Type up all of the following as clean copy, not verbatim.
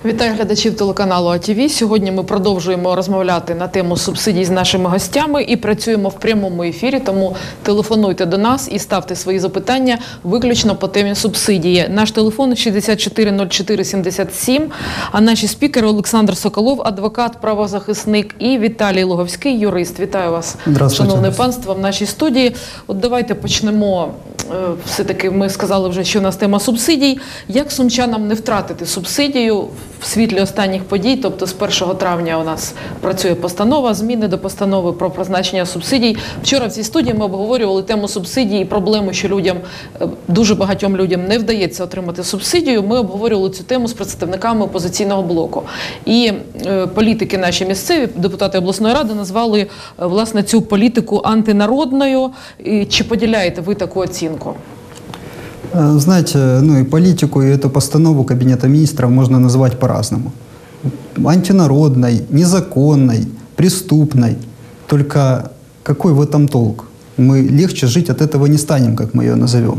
Вітаю глядачів телеканалу АТВ. Сьогодні ми продовжуємо розмовляти на тему субсидій з нашими гостями і працюємо в прямому ефірі, тому телефонуйте до нас і ставте свої запитання виключно по темі субсидії. Наш телефон 64 04 77, а наші спікери Олександр Соколов, адвокат, правозахисник, і Віталій Луговський, юрист. Вітаю вас, шановне панство, в нашій студії. От давайте почнемо. Все-таки ми сказали вже, що у нас тема субсидій. Як сумчанам не втратити субсидію в світлі останніх подій? Тобто з 1 травня у нас працює постанова, зміни до постанови про призначення субсидій. Вчора в цій студії ми обговорювали тему субсидій і проблему, що дуже багатьом людям не вдається отримати субсидію. Ми обговорювали цю тему з представниками опозиційного блоку. І політики наші місцеві, депутати обласної ради, назвали, власне, цю політику антинародною. Чи поділяєте ви таку оцінку? Знаете, и политику, и эту постанову Кабинета министров можно назвать по-разному. Антинародной, незаконной, преступной. Только какой в этом толк? Мы легче жить от этого не станем, как мы ее назовем.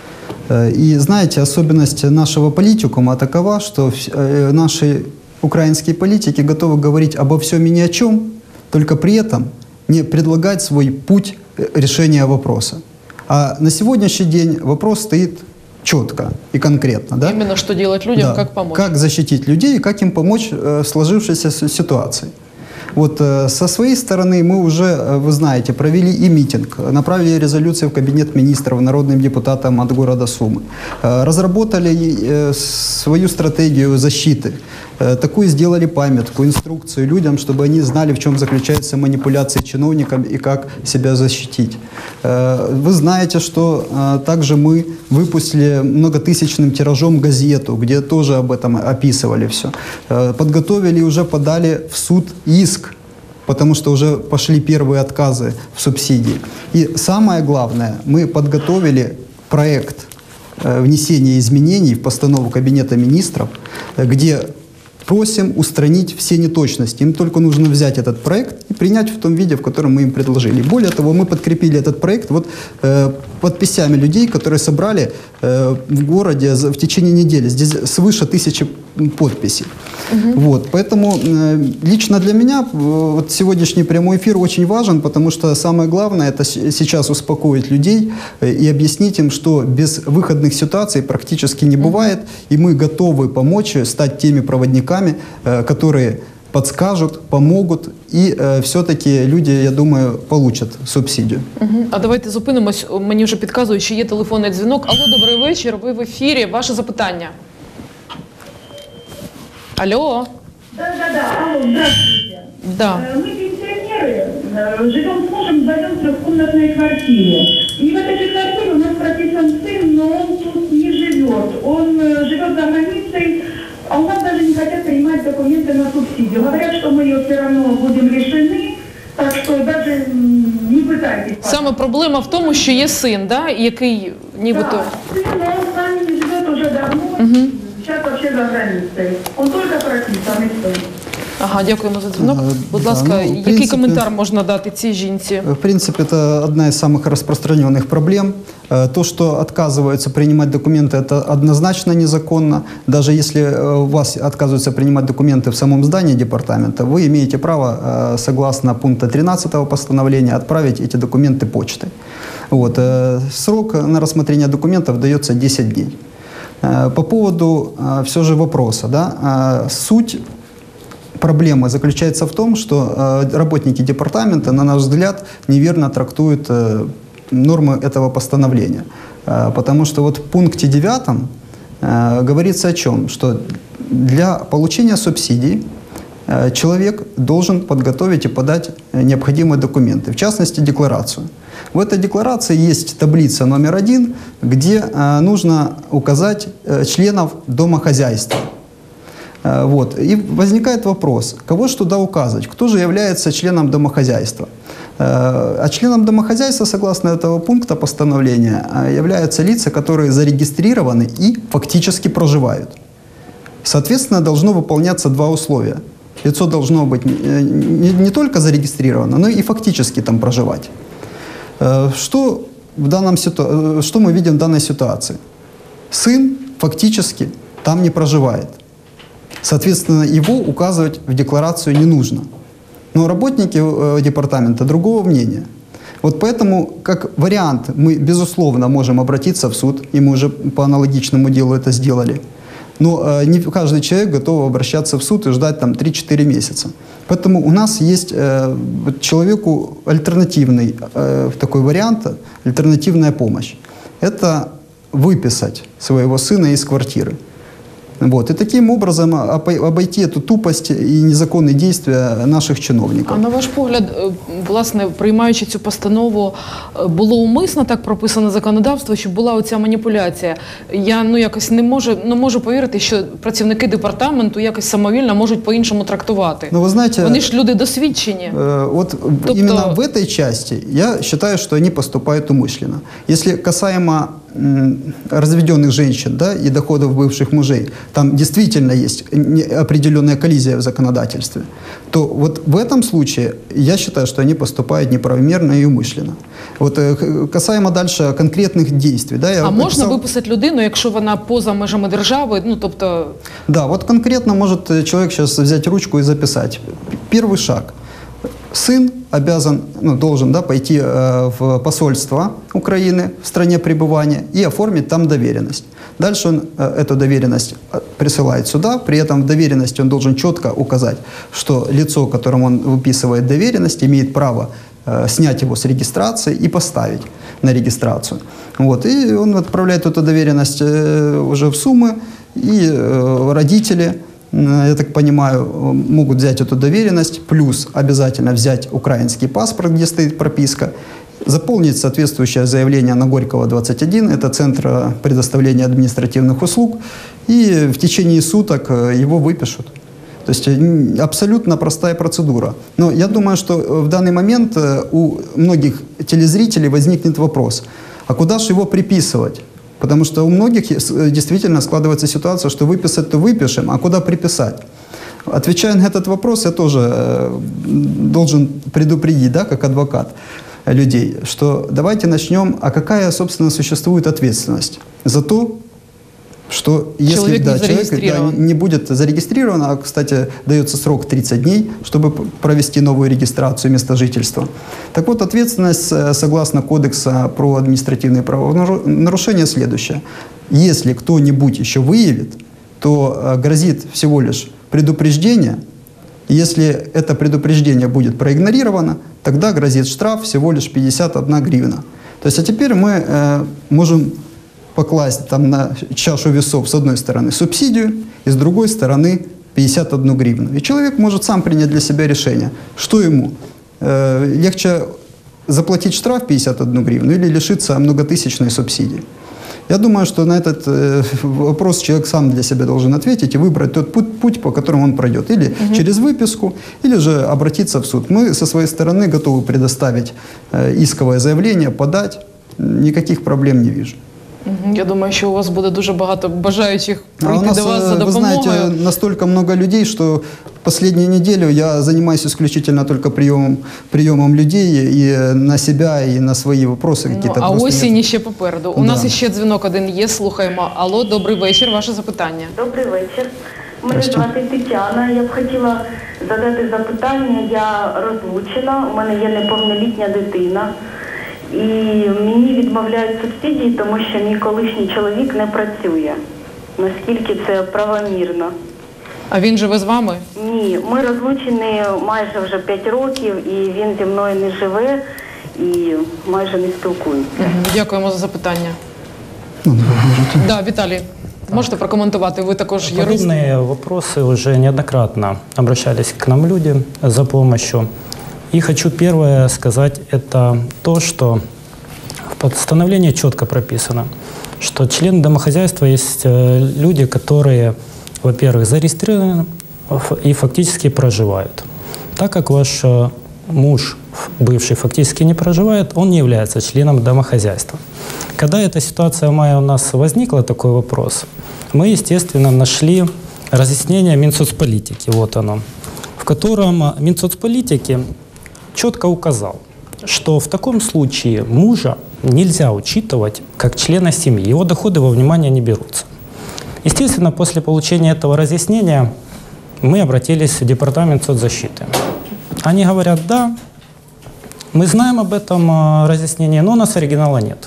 И знаете, особенность нашего политикума такова, что наши украинские политики готовы говорить обо всем и ни о чем, только при этом не предлагать свой путь решения вопроса. А на сегодняшний день вопрос стоит четко и конкретно. Да? Именно что делать людям, да. Как помочь. Как защитить людей и как им помочь в сложившейся ситуации. Вот со своей стороны мы уже, вы знаете, провели и митинг, направили резолюции в Кабинет министров народным депутатам от города Сумы, разработали свою стратегию защиты, такую сделали памятку, инструкцию людям, чтобы они знали, в чем заключаются манипуляции чиновникам и как себя защитить. Вы знаете, что также мы выпустили многотысячным тиражом газету, где тоже об этом описывали все. Подготовили и уже подали в суд иск, потому что уже пошли первые отказы в субсидии. И самое главное, мы подготовили проект внесения изменений в постанову Кабинета министров, где просим устранить все неточности. Им только нужно взять этот проект и принять в том виде, в котором мы им предложили. Более того, мы подкрепили этот проект подписями людей, которые собрали в городе в течение недели. Здесь свыше 1000 подписей. Вот. Поэтому лично для меня сегодняшний прямой эфир очень важен, потому что самое главное это сейчас успокоить людей и объяснить им, что без выходных ситуаций практически не бывает, и мы готовы помочь, стать теми проводниками, которые подскажут, помогут, и все-таки люди, я думаю, получат субсидію. А давайте зупинимось. Мені вже підказують, що є телефонний дзвінок. Алло, добрий вечір, ви в ефірі. Ваше запитання. Алло. Алло, здравствуйте. Да. Мы пенсионеры, живем с мужем вдвоем в трехкомнатной квартире. И в этой же квартире у нас прописан сын, но он тут не живет. Он живет за границей, а у нас даже не хотят принимать документы на субсидию. Говорят, что мы ее все равно будем лишены, так что даже не пытайтесь. Саме проблема в тому, що є син, да, який нібито... Да, сын, но он с нами не живет уже давно. Сейчас вообще за границей. Он только прописан и все. Ага, дякуємо за дзвінок. Будь ласка, який коментар можна дати цій жінці? В принципе, это одна из самых распространенных проблем. То, что отказываются принимать документы, это однозначно незаконно. Даже если у вас отказываются принимать документы в самом здании департамента, вы имеете право, согласно пункта 13 постановления, отправить эти документы почтой. Вот. Срок на рассмотрение документов дается 10 дней. По поводу все же вопроса, да, суть проблемы заключается в том, что работники департамента, на наш взгляд, неверно трактуют нормы этого постановления. Потому что вот в пункте 9 говорится о чем? Что для получения субсидий человек должен подготовить и подать необходимые документы, в частности, декларацию. В этой декларации есть таблица номер 1, где нужно указать членов домохозяйства. Вот. И возникает вопрос, кого же туда указывать, кто же является членом домохозяйства. А членом домохозяйства, согласно этого пункта постановления, являются лица, которые зарегистрированы и фактически проживают. Соответственно, должно выполняться два условия. Лицо должно быть не только зарегистрировано, но и фактически там проживать. Что мы видим в данной ситуации? Сын фактически там не проживает. Соответственно, его указывать в декларацию не нужно. Но работники департамента другого мнения. Вот поэтому, как вариант, мы, безусловно, можем обратиться в суд, и мы уже по аналогичному делу это сделали. Но не каждый человек готов обращаться в суд и ждать там 3-4 месяца. Поэтому у нас есть человеку альтернативный такой вариант, альтернативная помощь. Это выписать своего сына из квартиры. Вот. И таким образом обойти эту тупость і незаконні дії наших чиновників. А на ваш погляд, власне, приймаючи цю постанову, було умисно так прописано законодавство, щоб була оця маніпуляція? Я якось не можу повірити, що працівники департаменту якось самовільно можуть по-іншому трактувати. Ну, вы знаете, Вони ж люди досвідчені. Вот именно в этой части я считаю, что они поступают умышленно. Если касаемо разведенных женщин, да, и доходов бывших мужей, там действительно есть определенная коллизия в законодательстве, то вот в этом случае я считаю, что они поступают неправомерно и умышленно. Вот касаемо дальше конкретных действий. Да, можна виписати людину, якщо вона поза межами держави? тобто... Да, вот конкретно может человек сейчас взять ручку и записать. Первый шаг. Сын обязан, должен пойти в посольство Украины в стране пребывания и оформить там доверенность. Дальше он эту доверенность присылает сюда, при этом в доверенности он должен четко указать, что лицо, которому он выписывает доверенность, имеет право снять его с регистрации и поставить на регистрацию. Вот. И он отправляет эту доверенность уже в Сумы, и родители, я так понимаю, могут взять эту доверенность, плюс обязательно взять украинский паспорт, где стоит прописка, заполнить соответствующее заявление на Горького, 21, это Центр предоставления административных услуг, и в течение суток его выпишут. То есть абсолютно простая процедура. Но я думаю, что в данный момент у многих телезрителей возникнет вопрос, а куда же его приписывать? Потому что у многих действительно складывается ситуация, что выписать-то выпишем, а куда приписать? Отвечая на этот вопрос, я тоже должен предупредить, как адвокат людей, что давайте начнем, а какая, собственно, существует ответственность за то, что если человек не будет зарегистрирован, а, кстати, дается срок 30 дней, чтобы провести новую регистрацию места жительства. Так вот, ответственность, согласно Кодекса про административные правонарушения, следующая. Если кто-нибудь еще выявит, то грозит всего лишь предупреждение. Если это предупреждение будет проигнорировано, тогда грозит штраф всего лишь 51 гривна. То есть, а теперь мы можем покласть там на чашу весов с одной стороны субсидию и с другой стороны 51 гривну. И человек может сам принять для себя решение, что ему легче заплатить штраф 51 гривну или лишиться многотысячной субсидии. Я думаю, что на этот вопрос человек сам для себя должен ответить и выбрать тот путь, по которому он пройдет. Или через выписку, или же обратиться в суд. Мы со своей стороны готовы предоставить исковое заявление, подать. Никаких проблем не вижу. Я думаю, що у вас буде дуже багато бажаючих прийти до вас за допомогою. Вы знаете, настолько много людей, что последнюю неделю я занимаюсь исключительно только приемом людей и на себя, и на свои вопросы какие-то. А осінь ще попереду. У нас ще дзвінок один є, слухаємо. Алло, добрий вечір, ваше запитання. Добрий вечір. Мене звати Тетяна. Я б хотіла задати запитання. Я розлучена, у мене є неповнолітня дитина. І мені відмовляють субсидії, тому що мій колишній чоловік не працює. Наскільки це правомірно? А він живе з вами? Ні, ми розлучені майже вже 5 років, і він зі мною не живе і майже не спілкується. Дякуємо за запитання. Да, Віталій, можете прокоментувати? Ви також юрист. Подобные вопросы уже неоднократно обращались к нам люди за помощью. И хочу первое сказать, это то, что в постановлении четко прописано, что члены домохозяйства есть люди, которые, во-первых, зарегистрированы и фактически проживают. Так как ваш муж, бывший, фактически не проживает, он не является членом домохозяйства. Когда эта ситуация у нас возникла, такой вопрос, мы, естественно, нашли разъяснение Минсоцполитики, вот оно, в котором Минсоцполитики четко указал, что в таком случае мужа нельзя учитывать как члена семьи, его доходы во внимание не берутся. Естественно, после получения этого разъяснения мы обратились в департамент соцзащиты. Они говорят, да, мы знаем об этом разъяснении, но у нас оригинала нет.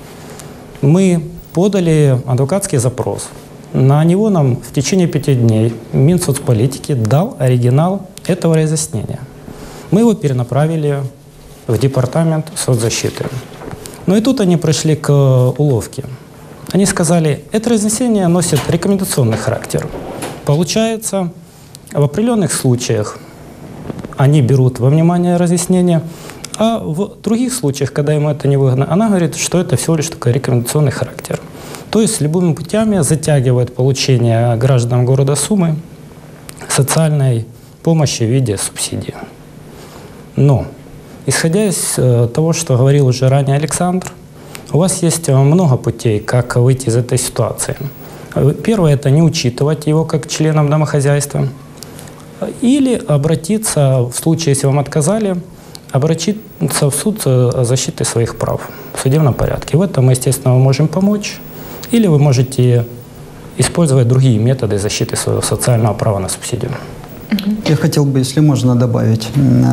Мы подали адвокатский запрос. На него нам в течение 5 дней Минсоцполитики дал оригинал этого разъяснения. Мы его перенаправили в департамент соцзащиты. Но и тут они пришли к уловке. Они сказали, это разъяснение носит рекомендационный характер. Получается, в определенных случаях они берут во внимание разъяснение, а в других случаях, когда ему это не выгодно, она говорит, что это всего лишь такой рекомендационный характер. То есть любыми путями затягивает получение гражданам города Сумы социальной помощи в виде субсидий. Но, исходя из того, что говорил уже ранее Александр, у вас есть много путей, как выйти из этой ситуации. Первое – это не учитывать его как членом домохозяйства. Или обратиться, в случае, если вам отказали, обратиться в суд о защите своих прав в судебном порядке. В этом мы, естественно, можем помочь. Или вы можете использовать другие методы защиты своего социального права на субсидию. Я хотел бы, если можно, добавить.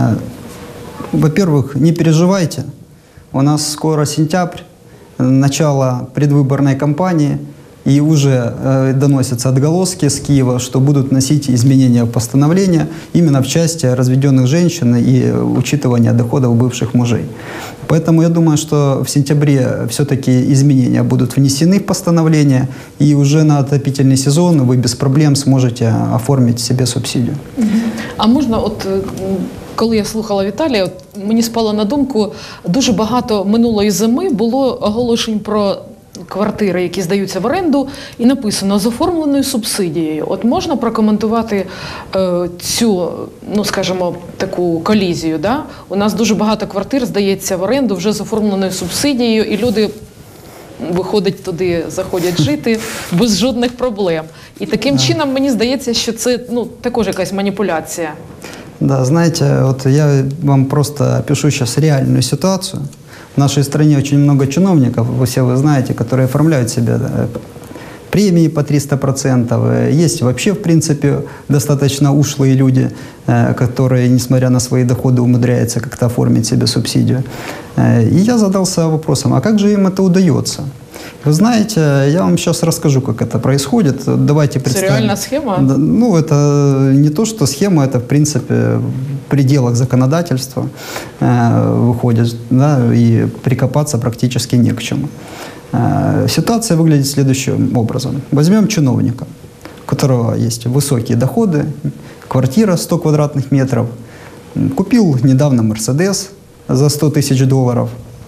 Во-первых, не переживайте. У нас скоро сентябрь, начало предвыборной кампании, и уже доносятся отголоски с Киева, что будут вносить изменения в постановление именно в части разведенных женщин и учитывания доходов бывших мужей. Поэтому я думаю, что в сентябре все-таки изменения будут внесены в постановление, и уже на отопительный сезон вы без проблем сможете оформить себе субсидию. А можна, коли я слухала Віталія, мені спало на думку, дуже багато минулої зими було оголошень про квартири, які здаються в оренду, і написано з оформленою субсидією. От можна прокоментувати цю, скажімо, таку колізію, да? У нас дуже багато квартир здається в оренду вже з оформленою субсидією, і люди виходять туди, заходять жити без жодних проблем. І таким чином, мені здається, що це також якась маніпуляція. Да, знаете, вот я вам просто опишу сейчас реальную ситуацию. В нашей стране очень много чиновников, все вы знаете, которые оформляют себе премии по 300%. Есть вообще, в принципе, достаточно ушлые люди, которые, несмотря на свои доходы, умудряются как-то оформить себе субсидию. И я задался вопросом, а как же им это удается? Вы знаете, я вам сейчас расскажу, как это происходит. Давайте представим. Это реальная схема? Это не то, что схема, это, в принципе, в пределах законодательства выходит, да, и прикопаться практически не к чему. Ситуация выглядит следующим образом. Возьмем чиновника, у которого есть высокие доходы, квартира 100 квадратных метров, купил недавно Мерседес за $100 000.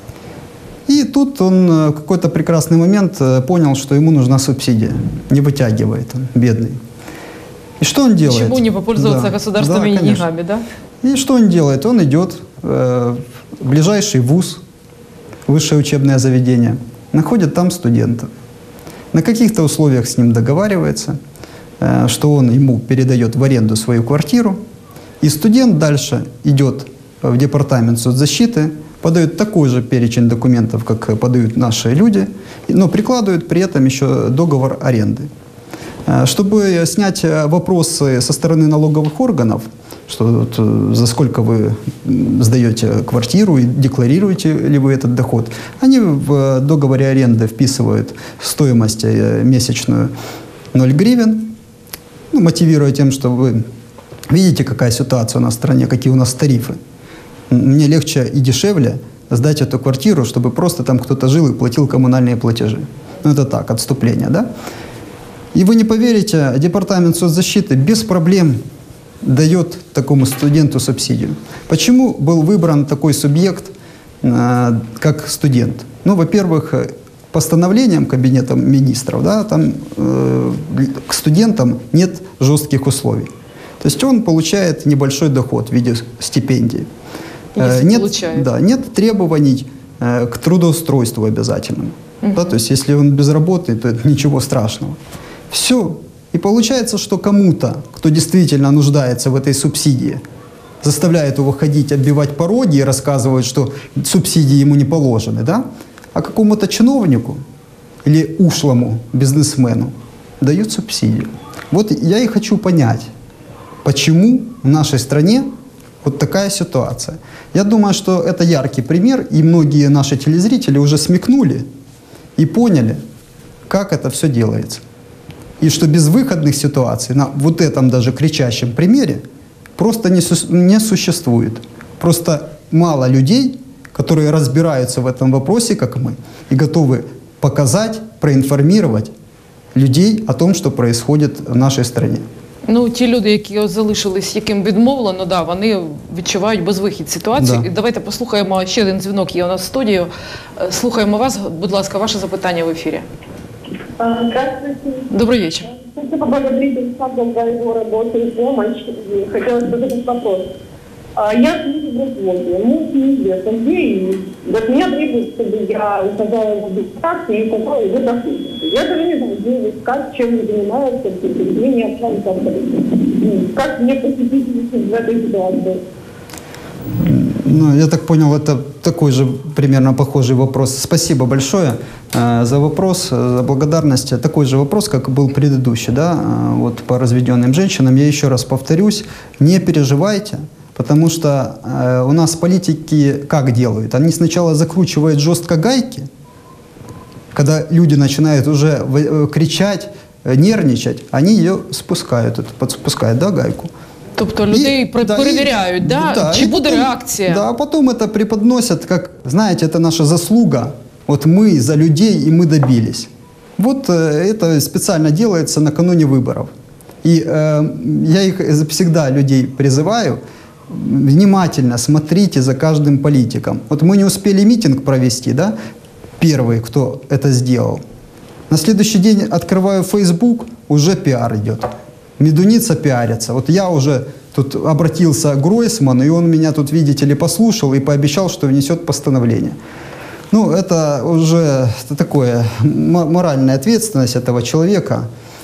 И тут он в какой-то прекрасный момент понял, что ему нужна субсидия. Не вытягивает он, бедный. И что он делает? Почему не попользоваться государственными деньгами, да? И что он делает? Он идет в ближайший вуз, высшее учебное заведение, находит там студента. На каких-то условиях с ним договаривается, что он ему передает в аренду свою квартиру. И студент дальше идет в департамент соцзащиты, подают такой же перечень документов, как подают наши люди, но прикладывают при этом еще договор аренды. Чтобы снять вопросы со стороны налоговых органов, что за сколько вы сдаете квартиру и декларируете ли вы этот доход, они в договоре аренды вписывают стоимость месячную 0 гривен, мотивируя тем, что вы видите, какая ситуация у нас в стране, какие у нас тарифы. Мне легче и дешевле сдать эту квартиру, чтобы просто там кто-то жил и платил коммунальные платежи. Это так, отступление, да? И вы не поверите, департамент соцзащиты без проблем дает такому студенту субсидию. Почему был выбран такой субъект, как студент? Во-первых, постановлением Кабинета министров, да, там к студентам нет жестких условий. То есть он получает небольшой доход в виде стипендии. Нет требований к трудоустройству обязательному. Да, то есть если он без работы, то ничего страшного. Все. И получается, что кому-то, кто действительно нуждается в этой субсидии, заставляет его ходить, оббивать пороги и рассказывают, что субсидии ему не положены, да? А какому-то чиновнику или ушлому бизнесмену дают субсидию. Вот я и хочу понять, почему в нашей стране вот такая ситуация. Я думаю, что это яркий пример, и многие наши телезрители уже смекнули и поняли, как это все делается. И что безвыходных ситуаций на вот этом даже кричащем примере просто не существует. Просто мало людей, которые разбираются в этом вопросе, как мы, и готовы показать, проинформировать людей о том, що происходит в нашій країні. Ну, ті люди, які залишились, яким відмовлено, да, вони відчувають безвихід ситуації. Да. І давайте послухаємо, ще один дзвінок є у нас в студію. Слухаємо вас, будь ласка, ваше запитання в ефірі. Здравствуйте. Добрый вечер. Хочу поблагодарить Александра за его работу и помощь. И хотелось бы задать вопрос. Я живу в разводе, муж неизвестно где, и от меня требует, чтобы я указала его дистанцию и указала его доходы. Я даже не знаю, где его искать, чем он занимается, где не общаются абсолютно. Как мне посетить в этой ситуации? Ну, я так понял, это такой же примерно похожий вопрос. Спасибо большое за вопрос, за благодарность. Такой же вопрос, как был предыдущий, да, вот по разведенным женщинам. Я еще раз повторюсь, не переживайте, потому что у нас политики как делают? Они сначала закручивают жестко гайки, когда люди начинают уже кричать, нервничать, они ее спускают, подспускают, да, гайку. Тобто людей перевіряють, чи буде реакція? Да, а потом это преподносят, как, знаете, это наша заслуга. Вот мы за людей, и мы добились. Вот это специально делается накануне выборов. И я их всегда людей призываю, внимательно смотрите за каждым политиком. Вот мы не успели митинг провести, да, первый, кто это сделал. На следующий день открываю Facebook, уже пиар идет. Медуница пиарится. Вот я уже тут обратился к Гройсману, и он меня тут, видите ли, послушал и пообещал, что внесет постановление. Ну, это уже такое, моральная ответственность этого человека.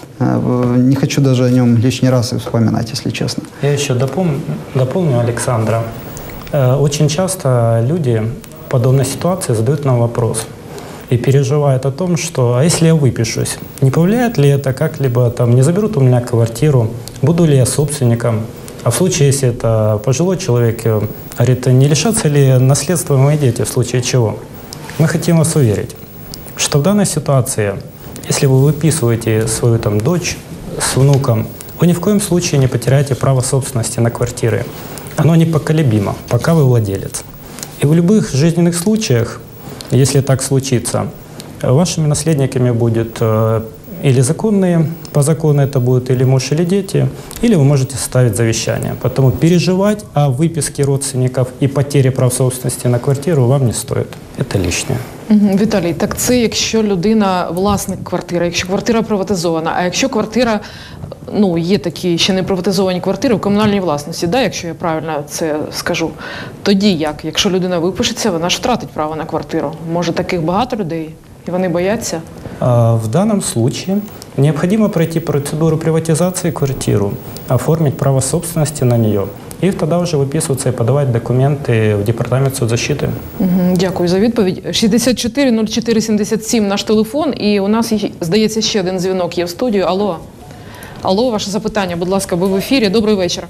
Не хочу даже о нем лишний раз вспоминать, если честно. Я еще дополню Александра. Очень часто люди в подобной ситуации задают нам вопрос и переживают о том, что а если я выпишусь, не повлияет ли это как-либо, там, не заберут у меня квартиру, буду ли я собственником, а в случае, если это пожилой человек, говорит, не лишатся ли наследства мои дети, в случае чего? Мы хотим вас уверить, что в данной ситуации, если вы выписываете свою там дочь с внуком, вы ни в коем случае не потеряете право собственности на квартиры. Оно непоколебимо, пока вы владелец. И в любых жизненных случаях, если так случится, вашими наследниками будет или законные, по закону это будут или муж, или дети, или вы можете составить завещание. Поэтому переживать о выписке родственников и потере прав собственности на квартиру вам не стоит. Это лишнее. Віталій, так це якщо людина власник квартири, якщо квартира приватизована, а якщо квартира, ну, є такі ще не приватизовані квартири в комунальній власності, да, якщо я правильно це скажу, тоді як? Якщо людина випишеться, вона ж втратить право на квартиру. Може, таких багато людей? И они боятся? В данном случае необходимо пройти процедуру приватизации квартиру, оформить право собственности на нее и тогда уже выписываться и подавать документы в департамент соцзащиты. Дякую за відповідь. 64 04 77 наш телефон, і у нас, здається, ще один дзвінок є в студію. Алло. Алло, ваше запитання, будь ласка, ви в ефірі. Добрий вечір.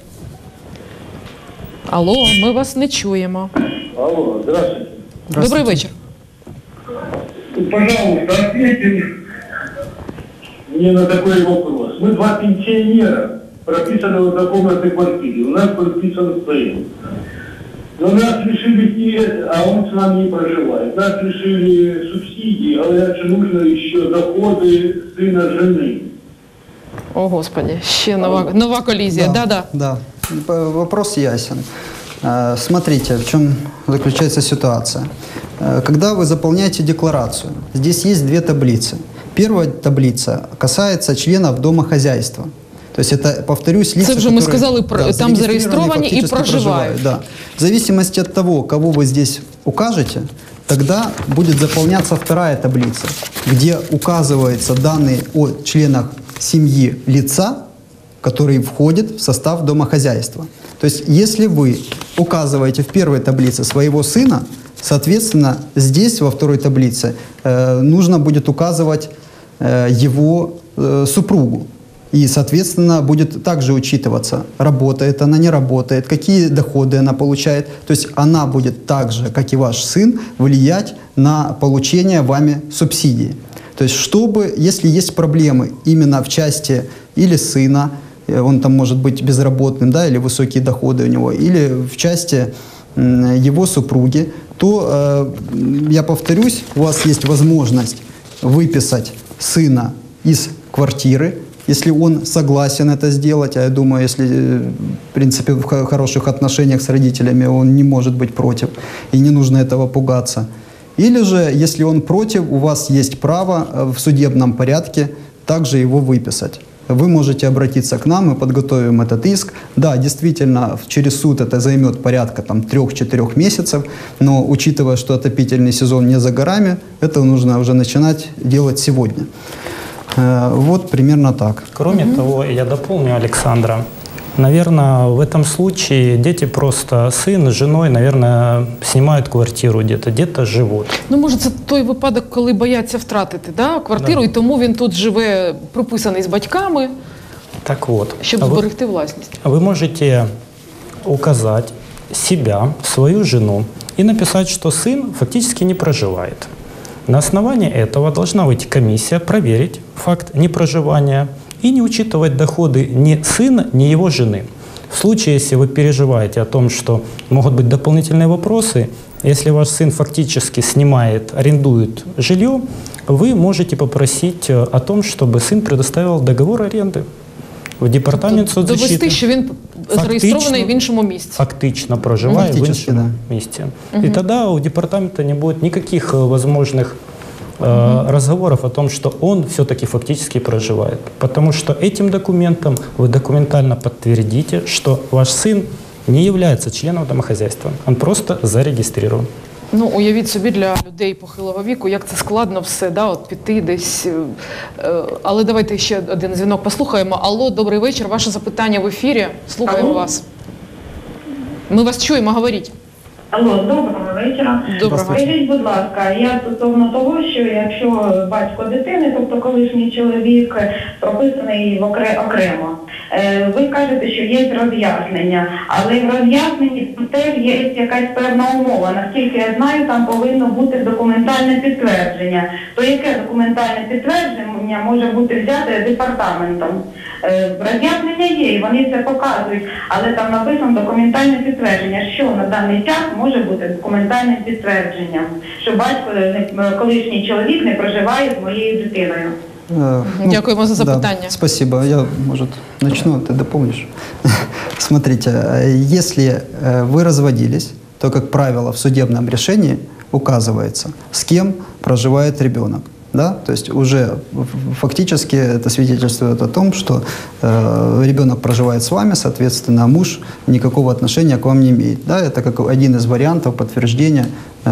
Алло, ми вас не чуємо. Алло, здравствуйте. Добрий вечір. Пожалуйста, ответьте мне на такой вопрос. Мы два пенсионера, прописаны в однокомнатной квартире. У нас прописан сын. Но нас лишили, а он с нами не проживает. Нас лишили субсидий, говорят, что нужно еще доходы сына жены. О, Господи, ще нова колізія. Да. Да, вопрос ясен. Смотрите, в чем заключается ситуация. Когда вы заполняете декларацию, здесь есть две таблицы. Первая таблица касается членов домохозяйства. То есть это, повторюсь, лица, це вже ми сказали, там зареєстровані і проживають. Да. В зависимости от того, кого вы здесь укажете, тогда будет заполняться вторая таблица, где указываются данные о членах семьи лица, который входит в состав домохозяйства. То есть если вы указываете в первой таблице своего сына, соответственно, здесь, во второй таблице, нужно будет указывать его супругу. И, соответственно, будет также учитываться, работает она, не работает, какие доходы она получает. То есть она будет так же, как и ваш сын, влиять на получение вами субсидии. То есть, чтобы, если есть проблемы именно в части или сына, он там может быть безработным, да, или высокие доходы у него, или в части его супруги, то, я повторюсь, у вас есть возможность выписать сына из квартиры, если он согласен это сделать, а я думаю, если, в принципе, в хороших отношениях с родителями, он не может быть против, и не нужно этого пугаться. Или же, если он против, у вас есть право в судебном порядке также его выписать. Вы можете обратиться к нам, мы подготовим этот иск. Да, действительно, через суд это займет порядка 3-4 месяцев, но учитывая, что отопительный сезон не за горами, это нужно уже начинать делать сегодня. Вот примерно так. Кроме того, я дополню Александра. Наверное, в этом случае дети просто, сын с женой, наверное, снимают квартиру где-то живут. Ну, може, це той випадок, коли бояться втратити, да, квартиру, Да. і тому він тут живе прописаний з батьками, Так вот, щоб зберегти власність. вы можете указать себя, свою жену и написать, что сын фактически не проживает. На основании этого должна выйти комиссия, проверить факт непроживания и не учитывать доходы ни сына, ни его жены. В случае, если вы переживаете о том, что могут быть дополнительные вопросы, если ваш сын фактически снимает, арендует жилье, вы можете попросить о том, чтобы сын предоставил договор аренды в департамент соцзащиты. Довести, що він зареєстрований в іншому місці. Фактично проживает в Фактически, іншому месте. И тогда у департамента не будет никаких возможных разговоров о том, что он все-таки фактически проживает. Потому что этим документом вы документально подтвердите, что ваш сын не является членом домохозяйства. Он просто зарегистрирован. Ну, уявіть собі, для людей похилого віку, як це складно все, да, от піти десь. Але давайте ще один дзвінок послухаємо. Алло, добрий вечір, ваше запитання в ефірі. Слухаємо вас. Ми вас чуємо, говоріть. Алло, доброго вечора. Доброго. Скажіть, будь ласка, я стосовно того, що якщо батько дитини, тобто колишній чоловік, прописаний окремо, ви кажете, що є роз'яснення, але в роз'ясненні теж є якась певна умова. Наскільки я знаю, там повинно бути документальне підтвердження. То яке документальне підтвердження може бути взяте департаментом? Роз'яснення є, і вони це показують, але там написано документальне підтвердження. Що на даний час може бути документальним підтвердженням, що батько, колишній чоловік, не проживає з моєю дитиною? Дякуємо за запитання. Да, спасибо. Я, может, начну, ты дополнишь. Смотрите, если вы разводились, то, как правило, в судебном решении указывается, с кем проживает ребенок. Да? То есть уже фактически это свидетельствует о том, что ребенок проживает с вами, соответственно, муж никакого отношения к вам не имеет. Да? Это как один из вариантов подтверждения,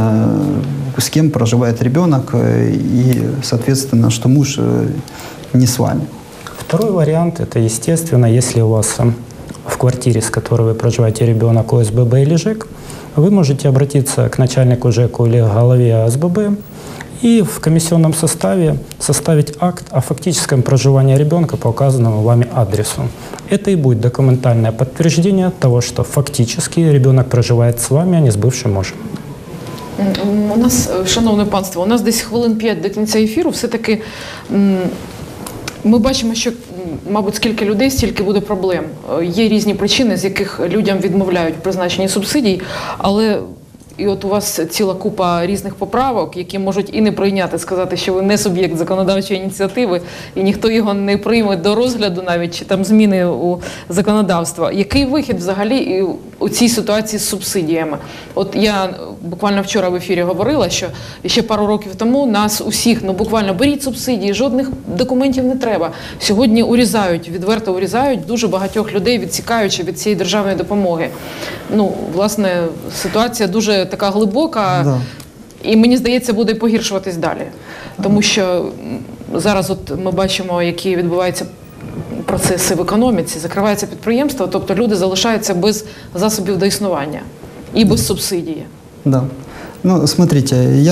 с кем проживает ребенок и, соответственно, что муж не с вами. Второй вариант – это, естественно, если у вас в квартире, с которой вы проживаете, ребенок ОСББ или ЖЭК, вы можете обратиться к начальнику ЖЭКу или главе ОСББ и в комиссионном составе составить акт о фактическом проживании ребенка по указанному вами адресу. Это и будет документальное подтверждение того, что фактически ребенок проживает с вами, а не с бывшим мужем. У нас, шановне панство, у нас десь хвилин 5 до кінця ефіру. Все-таки ми бачимо, що, мабуть, скільки людей, стільки буде проблем. Є різні причини, з яких людям відмовляють в призначенні субсидій, але і от у вас ціла купа різних поправок, які можуть і не прийняти, сказати, що ви не суб'єкт законодавчої ініціативи, і ніхто його не прийме до розгляду навіть, чи там зміни у законодавство. Який вихід взагалі у цій ситуації з субсидіями? От я буквально вчора в ефірі говорила, що ще пару років тому нас усіх, буквально беріть субсидії, жодних документів не треба. Сьогодні урізають, відверто урізають дуже багатьох людей, відсікаючи від цієї державної допомоги. Власне, ситуація дуже така глибока, Да. і мені здається, буде погіршуватись далі. Тому що зараз от ми бачимо, які відбуваються процеси в економіці, закриваються підприємства, тобто люди залишаються без засобів до існування і без субсидії. Да. Смотрите, я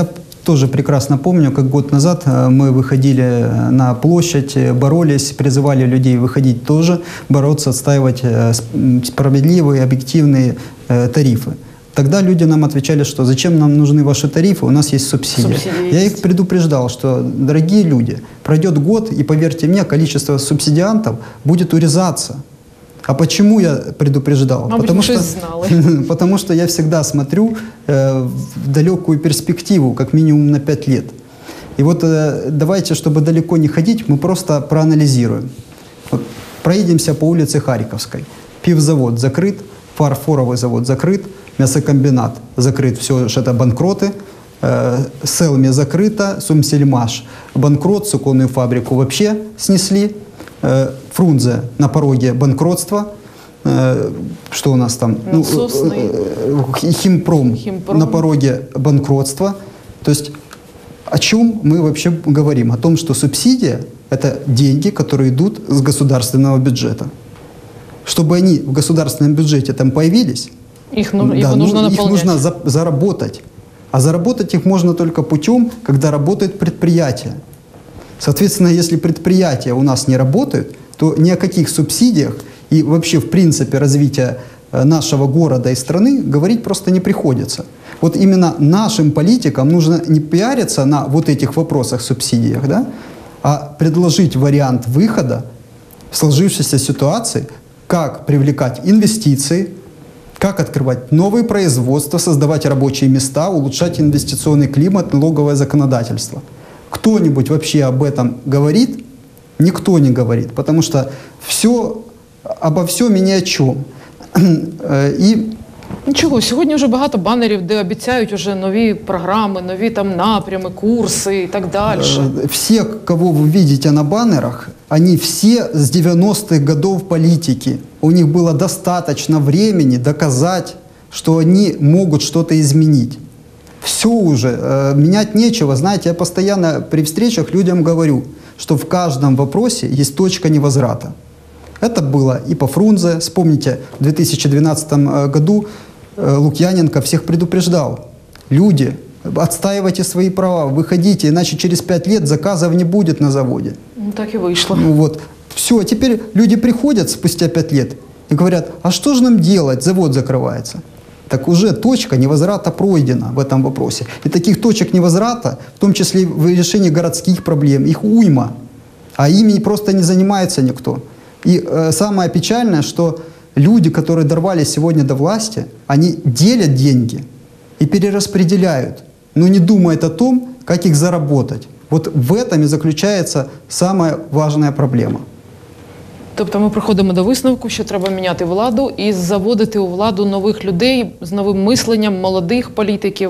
тоже прекрасно помню, как год назад мы выходили на площадь, боролись, призывали людей выходить тоже, бороться, отстаивать справедливые, объективные тарифы. Тогда люди нам отвечали, что зачем нам нужны ваши тарифы, у нас есть субсидии. Я их предупреждал, что, дорогие люди, пройдет год, и поверьте мне, количество субсидиантов будет урезаться. А почему я предупреждал? Потому что я всегда смотрю в далекую перспективу, как минимум на 5 лет. И вот давайте, чтобы далеко не ходить, мы просто проанализируем. Вот, проедемся по улице Харьковской. Пивзавод закрыт, фарфоровый завод закрыт, мясокомбинат закрыт, все же это банкроты. Селми закрыто, Сумсельмаш банкрот, суконную фабрику вообще снесли. Фрунзе на пороге банкротства. Что у нас там? Химпром на пороге банкротства. То есть о чем мы вообще говорим? О том, что субсидия – это деньги, которые идут с государственного бюджета. Чтобы они в государственном бюджете там появились, их нужно заработать. А заработать их можно только путем, когда работает предприятие. Соответственно, если предприятия у нас не работают, то ни о каких субсидиях и вообще в принципе развития нашего города и страны говорить просто не приходится. Вот именно нашим политикам нужно не пиариться на вот этих вопросах, субсидиях, да, а предложить вариант выхода в сложившейся ситуации, как привлекать инвестиции, как открывать новые производства, создавать рабочие места, улучшать инвестиционный климат, налоговое законодательство. Кто-нибудь вообще об этом говорит? Никто не говорит, потому что обо всем і ні о чому. Нічого, сьогодні вже багато банерів, де обіцяють уже нові програми, нові там напрями, курси і так далі. Все, кого вы видите на баннерах, они все с 90-х годов политики. У них было достаточно времени доказать, что они могут что-то изменить. Все уже, менять нечего. Знаете, я постоянно при встречах людям говорю, что в каждом вопросе есть точка невозврата. Это было и по Фрунзе. Вспомните, в 2012 году Лукьяненко всех предупреждал. Люди, отстаивайте свои права, выходите, иначе через 5 лет заказов не будет на заводе. Ну, так и вышло. Вот. Все, теперь люди приходят спустя 5 лет и говорят, а что же нам делать, завод закрывается. Так уже точка невозврата пройдена в этом вопросе. И таких точек невозврата, в том числе в решении городских проблем, их уйма. А ими просто не занимается никто. И самое печальное, что люди, которые дорвались сегодня до власти, они делят деньги и перераспределяют, но не думают о том, как их заработать. Вот в этом и заключается самая важная проблема. Тобто ми приходимо до висновку, що треба міняти владу і заводити у владу нових людей з новим мисленням, молодих політиків.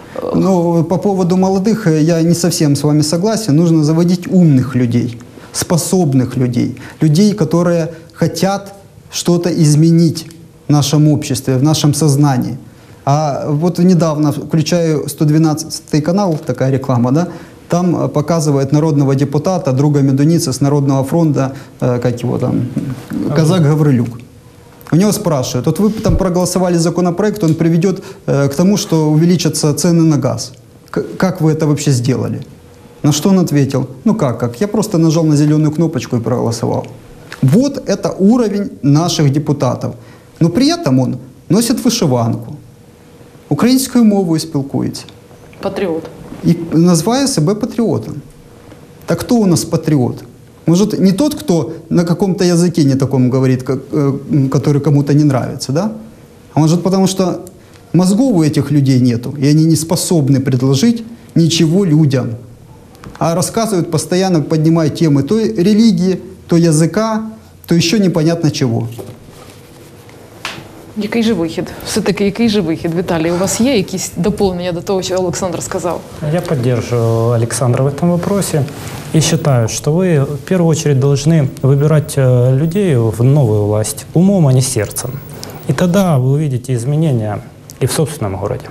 Ну, по поводу молодых я не совсем с вами согласен. Нужно заводить умных людей, способных людей, людей, которые хотят что-то изменить в нашем обществе, в нашем сознании. А вот недавно, включаю 112 канал, такая реклама, да, там показывает народного депутата, друга Медуницы с Народного фронта, как его там, казак Гаврилюк. У него спрашивают, вот вы там проголосовали законопроект, он приведет к тому, что увеличатся цены на газ. Как вы это вообще сделали? На что он ответил? Ну как? Я просто нажал на зеленую кнопочку и проголосовал. Вот это уровень наших депутатов. Но при этом он носит вишиванку, українською мовою спілкується. Патріот. И называя себя патриотом. Так кто у нас патриот? Может, не тот, кто на каком-то языке не таком говорит, который кому-то не нравится, да? А может, потому что мозгов у этих людей нету, и они не способны предложить ничего людям. А рассказывают постоянно, поднимают темы то религии, то языка, то еще непонятно чего. Який же вихід? Все-таки, який же вихід? Віталій, у вас є якісь доповнення до того, що Олександр сказав? Я поддерживаю Александра в этом вопросе и считаю, что вы в первую очередь должны выбирать людей в новую власть умом, а не сердцем. И тогда вы увидите изменения и в собственном городе.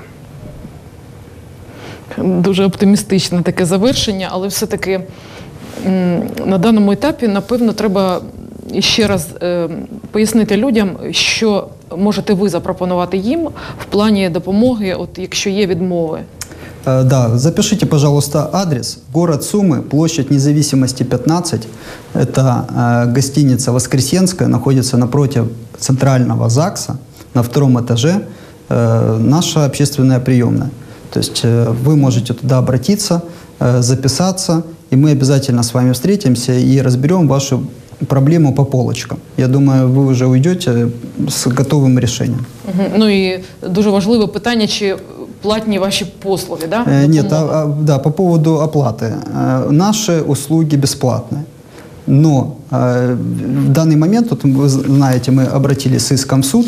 Дуже оптимістичне таке завершення, але все-таки на даному етапі, напевно, треба ще раз пояснити людям, що можете ви запропонувати їм в плані допомоги, от якщо є відмови. Да, запишите, пожалуйста, адрес. Город Сумы, площадь Независимости 15. Это гостиница «Воскресенская», находится напротив центрального ЗАГСа, на 2-м этаже, наша общественная приемная. То есть вы можете туда обратиться, записаться, и мы обязательно с вами встретимся и разберем вашу проблему по полочкам. Я думаю, ви вже уйдете з готовим рішенням. Ну і дуже важливе питання, чи платні ваші послуги, да? Нет, да, по поводу оплаты. Наши услуги бесплатные. Но в данный момент, вот вы знаете, мы обратились с иском в суд.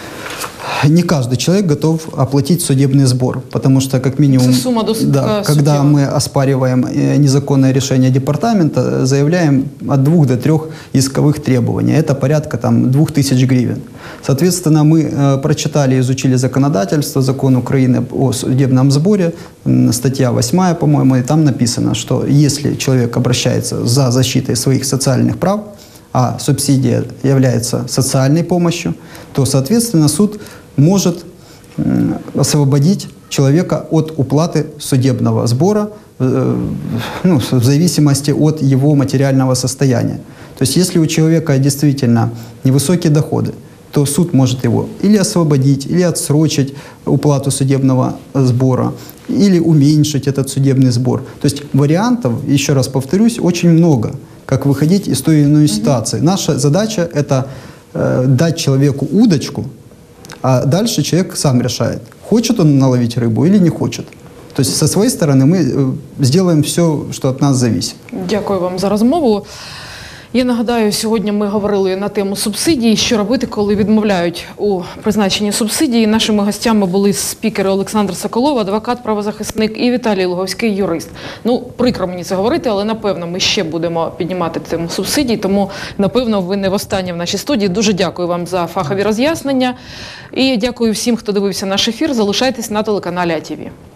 Не каждый человек готов оплатить судебный сбор, потому что, как минимум, сумма да, когда мы оспариваем незаконное решение департамента, заявляем от 2 до 3 исковых требований. Это порядка 2000 гривен. Соответственно, мы прочитали и изучили законодательство, закон Украины о судебном сборе, статья 8, по-моему, и там написано, что если человек обращается за защитой своих социальных прав, а субсидия является социальной помощью, то, соответственно, суд может освободить человека от уплаты судебного сбора, в зависимости от его материального состояния. То есть, если у человека действительно невысокие доходы, то суд может его или освободить, или отсрочить уплату судебного сбора, или уменьшить этот судебный сбор. То есть вариантов, еще раз повторюсь, очень много, как выходить из той или иной ситуации. Наша задача – это дать человеку удочку, а дальше человек сам решает, хочет он наловить рыбу или не хочет. То есть со своей стороны мы сделаем все, что от нас зависит. Дякую вам за розмову. Я нагадаю, сьогодні ми говорили на тему субсидій, що робити, коли відмовляють у призначенні субсидії. Нашими гостями були спікери Олександр Соколов, адвокат, правозахисник, і Віталій Луговський, юрист. Прикро мені це говорити, але, напевно, ми ще будемо піднімати тему субсидій, тому, напевно, ви не востаннє в нашій студії. Дуже дякую вам за фахові роз'яснення і дякую всім, хто дивився наш ефір. Залишайтесь на телеканалі АТВ.